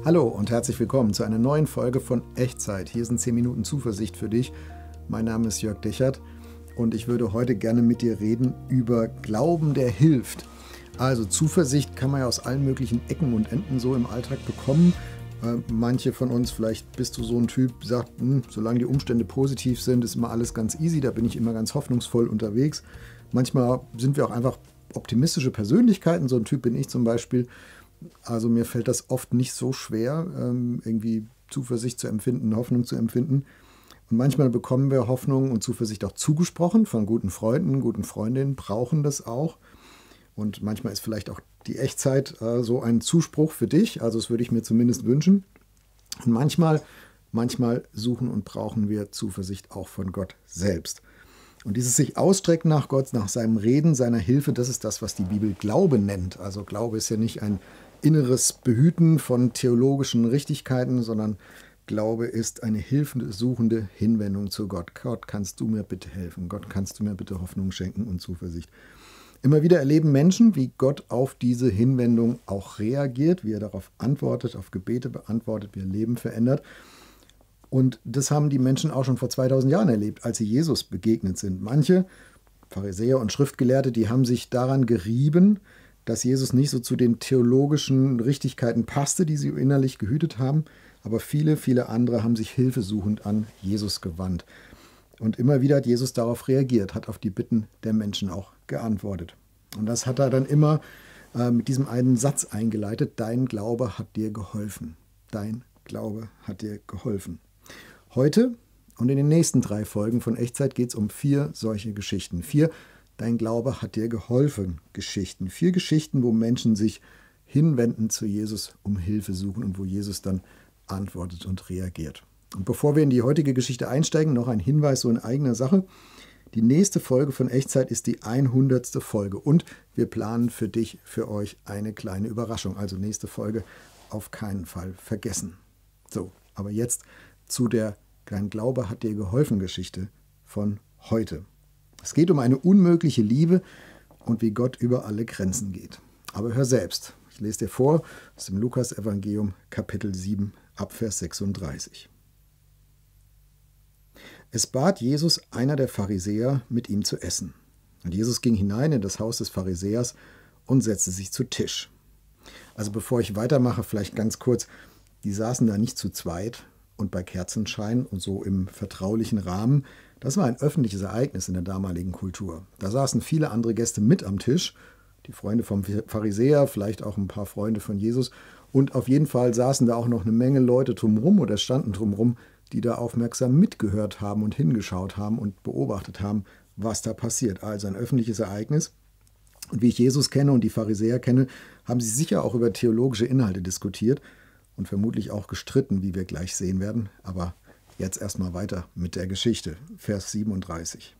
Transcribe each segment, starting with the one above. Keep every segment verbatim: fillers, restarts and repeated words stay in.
Hallo und herzlich willkommen zu einer neuen Folge von Echtzeit. Hier sind zehn Minuten Zuversicht für dich. Mein Name ist Jörg Dechert und ich würde heute gerne mit dir reden über Glauben, der hilft. Also Zuversicht kann man ja aus allen möglichen Ecken und Enden so im Alltag bekommen. Äh, manche von uns, vielleicht bist du so ein Typ, sagt, hm, solange die Umstände positiv sind, ist immer alles ganz easy, da bin ich immer ganz hoffnungsvoll unterwegs. Manchmal sind wir auch einfach optimistische Persönlichkeiten, so ein Typ bin ich zum Beispiel. Also mir fällt das oft nicht so schwer, irgendwie Zuversicht zu empfinden, Hoffnung zu empfinden. Und manchmal bekommen wir Hoffnung und Zuversicht auch zugesprochen von guten Freunden, guten Freundinnen, brauchen das auch. Und manchmal ist vielleicht auch die Echtzeit so ein Zuspruch für dich, also das würde ich mir zumindest wünschen. Und manchmal, manchmal suchen und brauchen wir Zuversicht auch von Gott selbst. Und dieses sich ausstrecken nach Gott, nach seinem Reden, seiner Hilfe, das ist das, was die Bibel Glaube nennt. Also Glaube ist ja nicht ein inneres Behüten von theologischen Richtigkeiten, sondern Glaube ist eine hilfesuchende Hinwendung zu Gott. Gott, kannst du mir bitte helfen? Gott, kannst du mir bitte Hoffnung schenken und Zuversicht? Immer wieder erleben Menschen, wie Gott auf diese Hinwendung auch reagiert, wie er darauf antwortet, auf Gebete beantwortet, wie er Leben verändert. Und das haben die Menschen auch schon vor zweitausend Jahren erlebt, als sie Jesus begegnet sind. Manche Pharisäer und Schriftgelehrte, die haben sich daran gerieben, dass Jesus nicht so zu den theologischen Richtigkeiten passte, die sie innerlich gehütet haben. Aber viele, viele andere haben sich hilfesuchend an Jesus gewandt. Und immer wieder hat Jesus darauf reagiert, hat auf die Bitten der Menschen auch geantwortet. Und das hat er dann immer äh, mit diesem einen Satz eingeleitet: Dein Glaube hat dir geholfen. Dein Glaube hat dir geholfen. Heute und in den nächsten drei Folgen von Echtzeit geht es um vier solche Geschichten. Vier Dein Glaube hat dir geholfen Geschichten. Vier Geschichten, wo Menschen sich hinwenden zu Jesus, um Hilfe suchen und wo Jesus dann antwortet und reagiert. Und bevor wir in die heutige Geschichte einsteigen, noch ein Hinweis so in eigener Sache. Die nächste Folge von Echtzeit ist die hundertste Folge und wir planen für dich, für euch eine kleine Überraschung. Also nächste Folge auf keinen Fall vergessen. So, aber jetzt zu der Dein Glaube hat dir geholfen Geschichte von heute. Es geht um eine unmögliche Liebe und wie Gott über alle Grenzen geht. Aber hör selbst. Ich lese dir vor aus dem Lukas-Evangelium, Kapitel sieben, Abvers sechsunddreißig. Es bat Jesus einer der Pharisäer, mit ihm zu essen. Und Jesus ging hinein in das Haus des Pharisäers und setzte sich zu Tisch. Also bevor ich weitermache, vielleicht ganz kurz, die saßen da nicht zu zweit und bei Kerzenschein und so im vertraulichen Rahmen. Das war ein öffentliches Ereignis in der damaligen Kultur. Da saßen viele andere Gäste mit am Tisch, die Freunde vom Pharisäer, vielleicht auch ein paar Freunde von Jesus. Und auf jeden Fall saßen da auch noch eine Menge Leute drumherum oder standen drumherum, die da aufmerksam mitgehört haben und hingeschaut haben und beobachtet haben, was da passiert. Also ein öffentliches Ereignis. Und wie ich Jesus kenne und die Pharisäer kenne, haben sie sicher auch über theologische Inhalte diskutiert und vermutlich auch gestritten, wie wir gleich sehen werden. Aber jetzt erstmal weiter mit der Geschichte. Vers siebenunddreißig.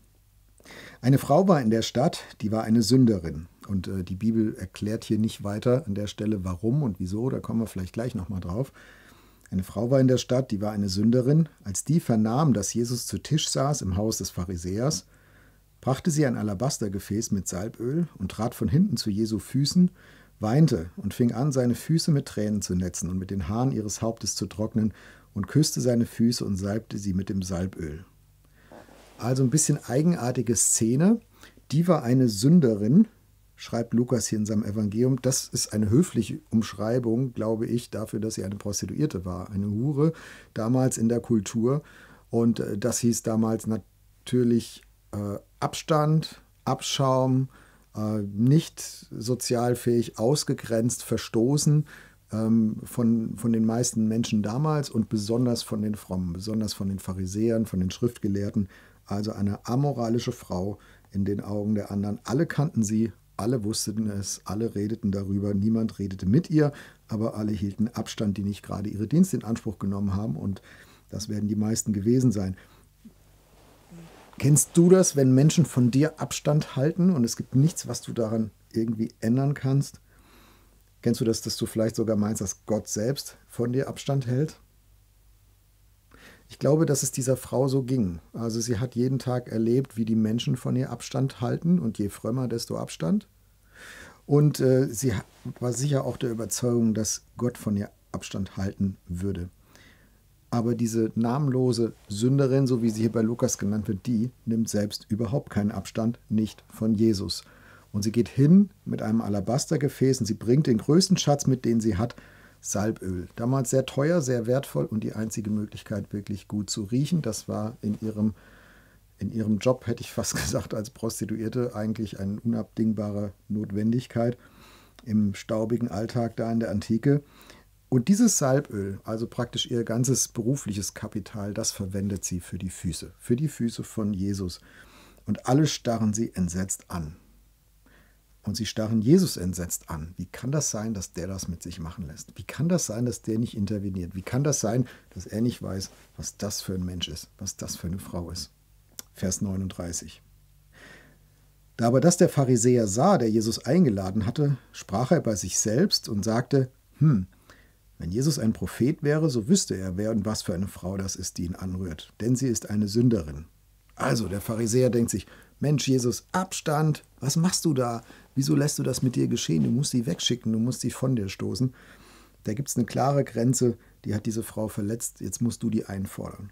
Eine Frau war in der Stadt, die war eine Sünderin. Und äh, die Bibel erklärt hier nicht weiter an der Stelle, warum und wieso. Da kommen wir vielleicht gleich nochmal drauf. Eine Frau war in der Stadt, die war eine Sünderin. Als die vernahm, dass Jesus zu Tisch saß im Haus des Pharisäers, brachte sie ein Alabastergefäß mit Salböl und trat von hinten zu Jesu Füßen, weinte und fing an, seine Füße mit Tränen zu netzen und mit den Haaren ihres Hauptes zu trocknen und küsste seine Füße und salbte sie mit dem Salböl. Also ein bisschen eigenartige Szene. Die war eine Sünderin, schreibt Lukas hier in seinem Evangelium. Das ist eine höfliche Umschreibung, glaube ich, dafür, dass sie eine Prostituierte war. Eine Hure, damals in der Kultur. Und äh, das hieß damals natürlich äh, Abstand, Abschaum, äh, nicht sozialfähig, ausgegrenzt, verstoßen ähm, von, von den meisten Menschen damals und besonders von den Frommen, besonders von den Pharisäern, von den Schriftgelehrten. Also eine amoralische Frau in den Augen der anderen. Alle kannten sie, alle wussten es, alle redeten darüber, niemand redete mit ihr, aber alle hielten Abstand, die nicht gerade ihre Dienste in Anspruch genommen haben, und das werden die meisten gewesen sein. Kennst du das, wenn Menschen von dir Abstand halten und es gibt nichts, was du daran irgendwie ändern kannst? Kennst du das, dass du vielleicht sogar meinst, dass Gott selbst von dir Abstand hält? Ich glaube, dass es dieser Frau so ging. Also sie hat jeden Tag erlebt, wie die Menschen von ihr Abstand halten, und je frömmer, desto Abstand. Und äh, sie war sicher auch der Überzeugung, dass Gott von ihr Abstand halten würde. Aber diese namenlose Sünderin, so wie sie hier bei Lukas genannt wird, die nimmt selbst überhaupt keinen Abstand, nicht von Jesus. Und sie geht hin mit einem Alabastergefäß und sie bringt den größten Schatz mit, den sie hat, Salböl. Damals sehr teuer, sehr wertvoll und die einzige Möglichkeit, wirklich gut zu riechen. Das war in ihrem, in ihrem Job, hätte ich fast gesagt, als Prostituierte eigentlich eine unabdingbare Notwendigkeit im staubigen Alltag da in der Antike. Und dieses Salböl, also praktisch ihr ganzes berufliches Kapital, das verwendet sie für die Füße, für die Füße von Jesus. Und alle starren sie entsetzt an. Und sie starren Jesus entsetzt an. Wie kann das sein, dass der das mit sich machen lässt? Wie kann das sein, dass der nicht interveniert? Wie kann das sein, dass er nicht weiß, was das für ein Mensch ist, was das für eine Frau ist? Vers neununddreißig. Da aber das der Pharisäer sah, der Jesus eingeladen hatte, sprach er bei sich selbst und sagte, hm, wenn Jesus ein Prophet wäre, so wüsste er, wer und was für eine Frau das ist, die ihn anrührt, denn sie ist eine Sünderin. Also der Pharisäer denkt sich, Mensch Jesus, Abstand, was machst du da? Wieso lässt du das mit dir geschehen? Du musst sie wegschicken, du musst sie von dir stoßen. Da gibt es eine klare Grenze, die hat diese Frau verletzt, jetzt musst du die einfordern.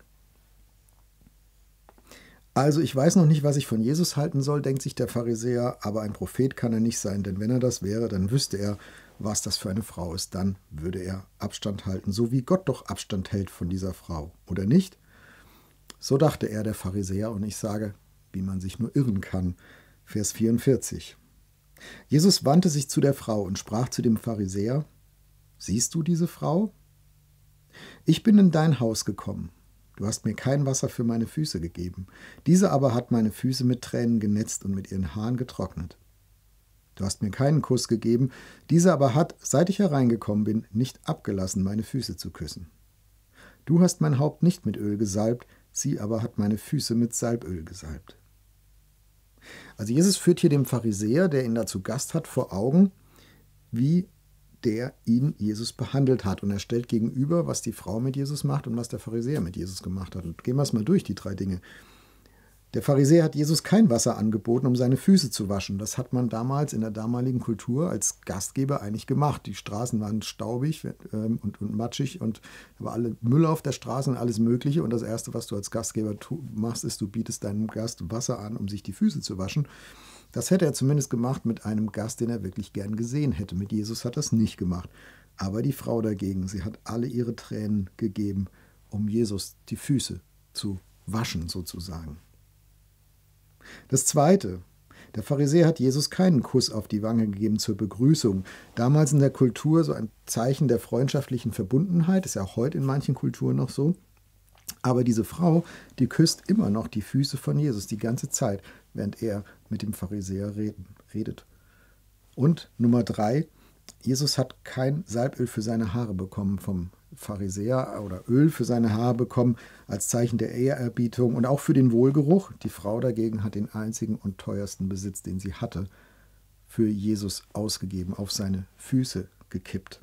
Also ich weiß noch nicht, was ich von Jesus halten soll, denkt sich der Pharisäer, aber ein Prophet kann er nicht sein, denn wenn er das wäre, dann wüsste er, was das für eine Frau ist. Dann würde er Abstand halten, so wie Gott doch Abstand hält von dieser Frau, oder nicht? So dachte er, der Pharisäer, und ich sage, wie man sich nur irren kann. Vers vierundvierzig. Jesus wandte sich zu der Frau und sprach zu dem Pharisäer, siehst du diese Frau? Ich bin in dein Haus gekommen. Du hast mir kein Wasser für meine Füße gegeben. Diese aber hat meine Füße mit Tränen genetzt und mit ihren Haaren getrocknet. Du hast mir keinen Kuss gegeben. Diese aber hat, seit ich hereingekommen bin, nicht abgelassen, meine Füße zu küssen. Du hast mein Haupt nicht mit Öl gesalbt, sie aber hat meine Füße mit Salböl gesalbt. Also Jesus führt hier dem Pharisäer, der ihn da zu Gast hat, vor Augen, wie der ihn Jesus behandelt hat. Und er stellt gegenüber, was die Frau mit Jesus macht und was der Pharisäer mit Jesus gemacht hat. Und gehen wir es mal durch, die drei Dinge. Der Pharisäer hat Jesus kein Wasser angeboten, um seine Füße zu waschen. Das hat man damals in der damaligen Kultur als Gastgeber eigentlich gemacht. Die Straßen waren staubig ähm, und, und matschig und da war alle Müll auf der Straße und alles Mögliche. Und das Erste, was du als Gastgeber tu- machst, ist, du bietest deinem Gast Wasser an, um sich die Füße zu waschen. Das hätte er zumindest gemacht mit einem Gast, den er wirklich gern gesehen hätte. Mit Jesus hat er das nicht gemacht. Aber die Frau dagegen, sie hat alle ihre Tränen gegeben, um Jesus die Füße zu waschen sozusagen. Das Zweite, der Pharisäer hat Jesus keinen Kuss auf die Wange gegeben zur Begrüßung. Damals in der Kultur so ein Zeichen der freundschaftlichen Verbundenheit, ist ja auch heute in manchen Kulturen noch so. Aber diese Frau, die küsst immer noch die Füße von Jesus die ganze Zeit, während er mit dem Pharisäer reden, redet. Und Nummer drei, Jesus hat kein Salböl für seine Haare bekommen vom Pharisäer oder Öl für seine Haare bekommen als Zeichen der Ehrerbietung und auch für den Wohlgeruch. Die Frau dagegen hat den einzigen und teuersten Besitz, den sie hatte, für Jesus ausgegeben, auf seine Füße gekippt.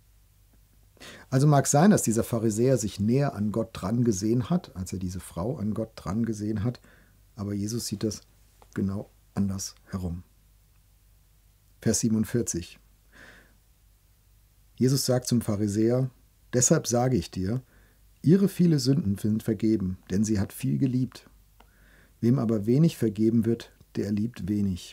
Also mag sein, dass dieser Pharisäer sich näher an Gott dran gesehen hat, als er diese Frau an Gott dran gesehen hat, aber Jesus sieht das genau anders herum. Vers siebenundvierzig. Jesus sagt zum Pharisäer, deshalb sage ich dir, ihre viele Sünden sind vergeben, denn sie hat viel geliebt. Wem aber wenig vergeben wird, der liebt wenig.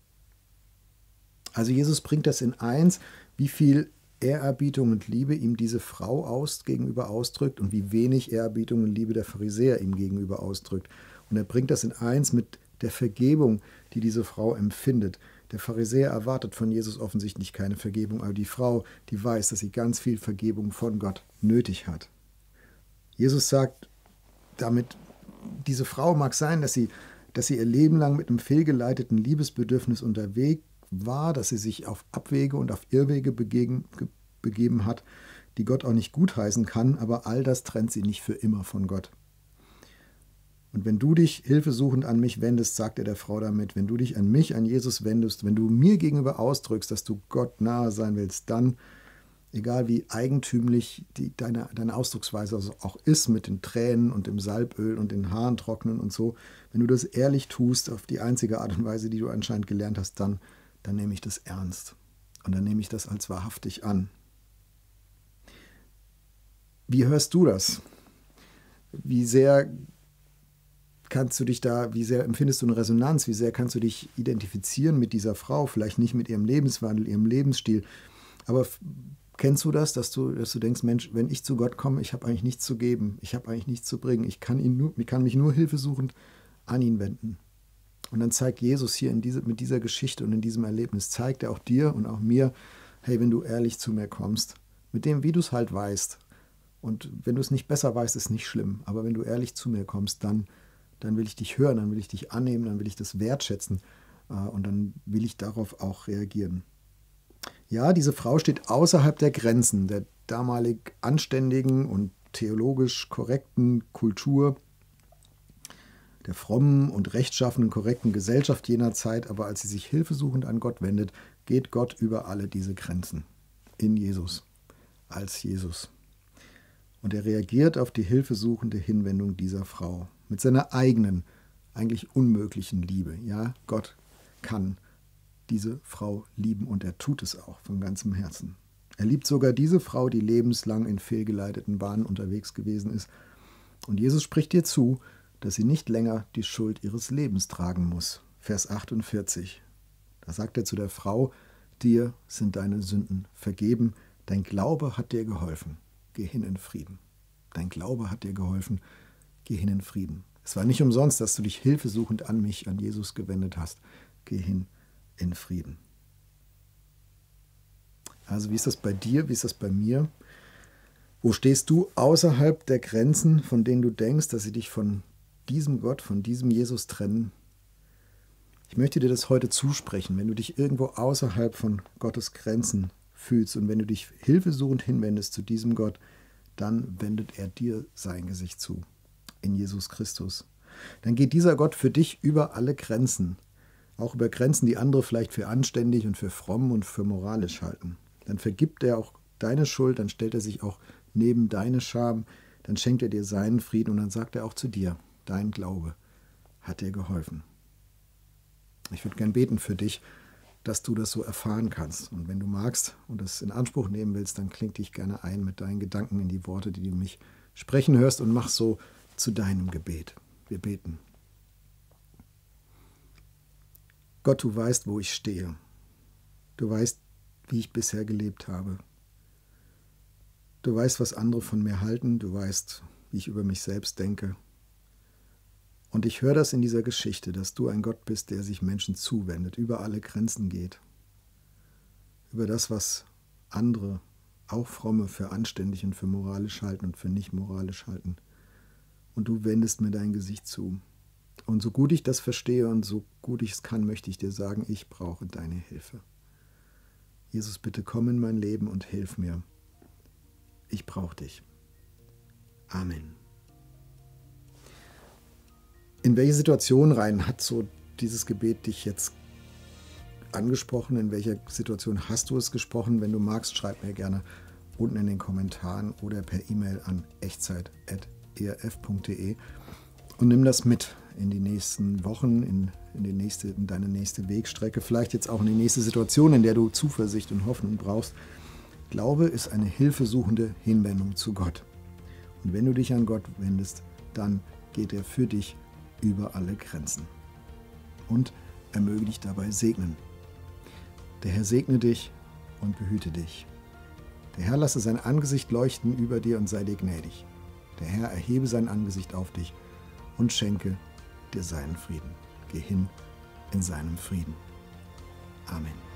Also Jesus bringt das in eins, wie viel Ehrerbietung und Liebe ihm diese Frau aus, gegenüber ausdrückt und wie wenig Ehrerbietung und Liebe der Pharisäer ihm gegenüber ausdrückt. Und er bringt das in eins mit der Vergebung, die diese Frau empfindet. Der Pharisäer erwartet von Jesus offensichtlich keine Vergebung, aber die Frau, die weiß, dass sie ganz viel Vergebung von Gott nötig hat. Jesus sagt damit, diese Frau mag sein, dass sie, dass sie ihr Leben lang mit einem fehlgeleiteten Liebesbedürfnis unterwegs war, dass sie sich auf Abwege und auf Irrwege begeben, begeben hat, die Gott auch nicht gutheißen kann, aber all das trennt sie nicht für immer von Gott. Und wenn du dich hilfesuchend an mich wendest, sagt er der Frau damit, wenn du dich an mich, an Jesus wendest, wenn du mir gegenüber ausdrückst, dass du Gott nahe sein willst, dann, egal wie eigentümlich die, deine, deine Ausdrucksweise also auch ist mit den Tränen und dem Salböl und den Haaren trocknen und so, wenn du das ehrlich tust, auf die einzige Art und Weise, die du anscheinend gelernt hast, dann, dann nehme ich das ernst. Und dann nehme ich das als wahrhaftig an. Wie hörst du das? Wie sehr kannst du dich da, wie sehr empfindest du eine Resonanz? Wie sehr kannst du dich identifizieren mit dieser Frau? Vielleicht nicht mit ihrem Lebenswandel, ihrem Lebensstil. Aber kennst du das, dass du, dass du denkst, Mensch, wenn ich zu Gott komme, ich habe eigentlich nichts zu geben. Ich habe eigentlich nichts zu bringen. Ich kann, ihn nur, ich kann mich nur hilfesuchend an ihn wenden. Und dann zeigt Jesus hier in diese, mit dieser Geschichte und in diesem Erlebnis, zeigt er auch dir und auch mir, hey, wenn du ehrlich zu mir kommst, mit dem, wie du es halt weißt, und wenn du es nicht besser weißt, ist nicht schlimm, aber wenn du ehrlich zu mir kommst, dann, dann will ich dich hören, dann will ich dich annehmen, dann will ich das wertschätzen äh, und dann will ich darauf auch reagieren. Ja, diese Frau steht außerhalb der Grenzen der damalig anständigen und theologisch korrekten Kultur, der frommen und rechtschaffenen, korrekten Gesellschaft jener Zeit, aber als sie sich hilfesuchend an Gott wendet, geht Gott über alle diese Grenzen. In Jesus, als Jesus. Und er reagiert auf die hilfesuchende Hinwendung dieser Frau mit seiner eigenen, eigentlich unmöglichen Liebe. Ja, Gott kann diese Frau lieben und er tut es auch von ganzem Herzen. Er liebt sogar diese Frau, die lebenslang in fehlgeleiteten Bahnen unterwegs gewesen ist. Und Jesus spricht ihr zu, dass sie nicht länger die Schuld ihres Lebens tragen muss. Vers achtundvierzig. Da sagt er zu der Frau, dir sind deine Sünden vergeben, dein Glaube hat dir geholfen, geh hin in Frieden. Dein Glaube hat dir geholfen, geh hin in Frieden. Es war nicht umsonst, dass du dich hilfesuchend an mich, an Jesus gewendet hast. Geh hin in Frieden. Also wie ist das bei dir, wie ist das bei mir? Wo stehst du außerhalb der Grenzen, von denen du denkst, dass sie dich von diesem Gott, von diesem Jesus trennen? Ich möchte dir das heute zusprechen, wenn du dich irgendwo außerhalb von Gottes Grenzen fühlst und wenn du dich hilfesuchend hinwendest zu diesem Gott, dann wendet er dir sein Gesicht zu, in Jesus Christus. Dann geht dieser Gott für dich über alle Grenzen, auch über Grenzen, die andere vielleicht für anständig und für fromm und für moralisch halten. Dann vergibt er auch deine Schuld, dann stellt er sich auch neben deine Scham, dann schenkt er dir seinen Frieden und dann sagt er auch zu dir, dein Glaube hat dir geholfen. Ich würde gern beten für dich, dass du das so erfahren kannst. Und wenn du magst und es in Anspruch nehmen willst, dann kling dich gerne ein mit deinen Gedanken in die Worte, die du mich sprechen hörst und mach so zu deinem Gebet. Wir beten. Gott, du weißt, wo ich stehe. Du weißt, wie ich bisher gelebt habe. Du weißt, was andere von mir halten. Du weißt, wie ich über mich selbst denke. Und ich höre das in dieser Geschichte, dass du ein Gott bist, der sich Menschen zuwendet, über alle Grenzen geht. Über das, was andere, auch Fromme, für anständig und für moralisch halten und für nicht moralisch halten. Und du wendest mir dein Gesicht zu. Und so gut ich das verstehe und so gut ich es kann, möchte ich dir sagen, ich brauche deine Hilfe. Jesus, bitte komm in mein Leben und hilf mir. Ich brauche dich. Amen. In welche Situation rein hat so dieses Gebet dich jetzt angesprochen? In welcher Situation hast du es gesprochen? Wenn du magst, schreib mir gerne unten in den Kommentaren oder per E-Mail an echtzeit at e r f punkt d e und nimm das mit in die nächsten Wochen, in, in, die nächste, in deine nächste Wegstrecke, vielleicht jetzt auch in die nächste Situation, in der du Zuversicht und Hoffnung brauchst. Glaube ist eine hilfesuchende Hinwendung zu Gott. Und wenn du dich an Gott wendest, dann geht er für dich über alle Grenzen. Und er möge dich dabei segnen. Der Herr segne dich und behüte dich. Der Herr lasse sein Angesicht leuchten über dir und sei dir gnädig. Der Herr erhebe sein Angesicht auf dich und schenke dir seinen Frieden. Geh hin in seinem Frieden. Amen.